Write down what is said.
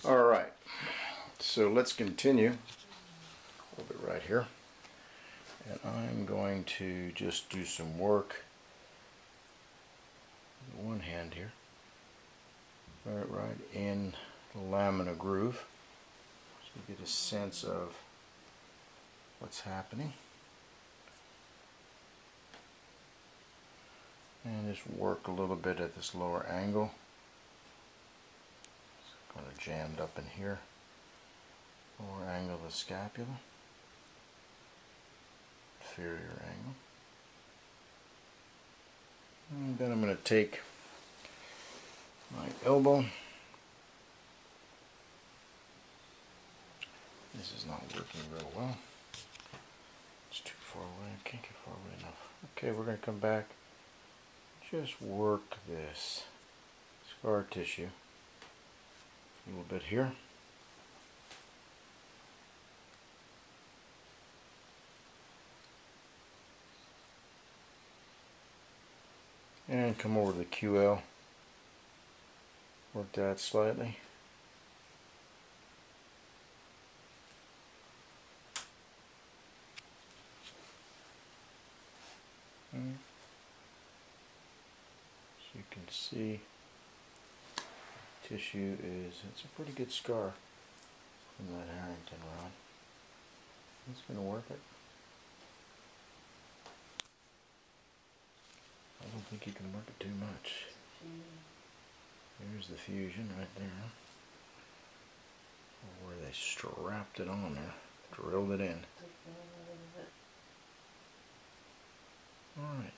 Alright, so let's continue a little bit right here. And I'm going to just do some work with one hand here. Right in the lamina groove. So you get a sense of what's happening. And just work a little bit at this lower angle. It's kind of jammed up in here. Lower angle of the scapula. Inferior angle. And then I'm going to take my elbow. This is not working real well. It's too far away. I can't get far away enough. Okay, we're going to come back. Just work this scar tissue a little bit here. And come over to the QL. Work that slightly. So you can see tissue it's a pretty good scar from that Harrington rod. It's going to work it. I don't think you can work it too much. There's the fusion right there. Where they strapped it on there, drilled it in. Alright.